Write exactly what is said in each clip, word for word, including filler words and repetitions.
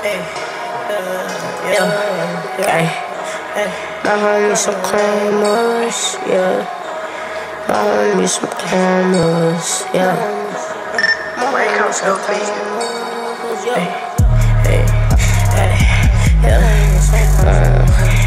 Yeah, okay. My homies some cameras, yeah. My homies some cameras, yeah. Where it comes to be. Hey, hey, hey, yeah. Uh,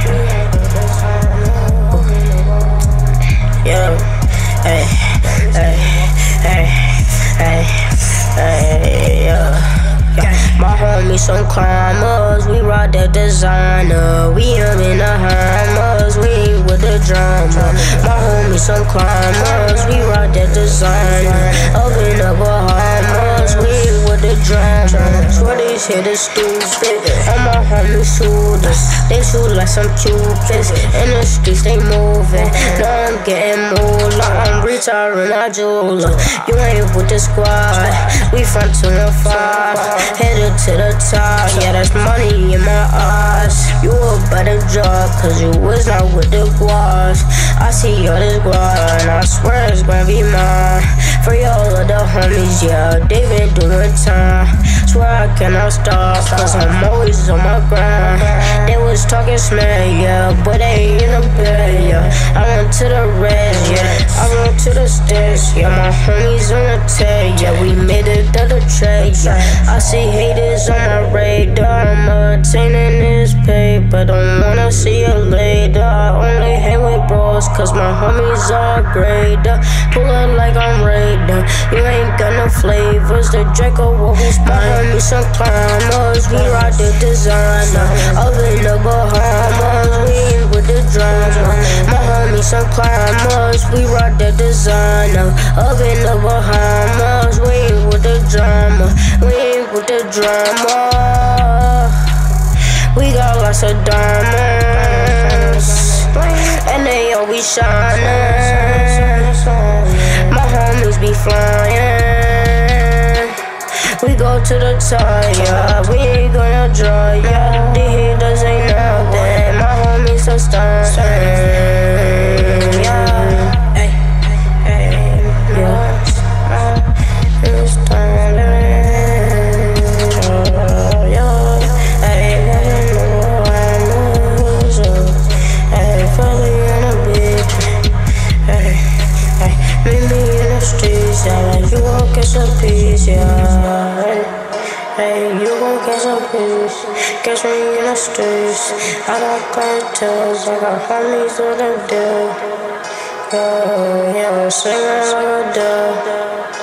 yeah, hey, hey, hey, hey, hey, yeah. My homies some climbers, we rock that designer. We am in the hammers, we ain't with the drama. My homies some climbers, we rock that designer. Up in the Bahamas, we ain't with the drama. Swear these hitters stupid, all my homies shooters. They shoot like some cupids, in the streets they moving. Now I'm getting moolah, I'm retiring my jeweler. You ain't with the squad, we from two and five. Headed to the top, yeah, that's money in my eyes. You a better job, cause you was not with the guas. I see all this guap, and I swear it's gonna be mine. For all of the homies, yeah, they been doing time. Swear I cannot stop, cause I'm always on my grind. They was talking smack, yeah, but they ain't in the bed, yeah. I went to the res, yeah, I went to the stairs, yeah. My homies on the tag, yeah, we made it to the trade, yeah. I see haters on my radar, I'm attaining this paper. Don't wanna see you later. I only hang with bros, cause my homies are greater. Pull up like I'm Raider, you ain't got no flavors. The Draco will be my homies some climbers, we rock the designer. Up in the Bahamas, we ain't with the drama. My homies some climbers, we rock the designer. Up in the Bahamas, we ain't with the drama. We ain't with the drama. We got lots of diamonds, and they always shining. My homies be flying. We go to the top, yeah. We ain't gonna draw, yeah. The haters ain't nothing. My homies are stunting, yeah. Hey, hey, yeah. It's stunting, yeah. Hey, hey, fully in a bitch. Hey, hey, meet me in the streets, yeah. Like you gon' get some peace, yeah. Hey, hey, you gon' get some peace. Catch me in the streets. I got cartels, I got homies on the deal. Yeah, yeah, I'm singing like a dove.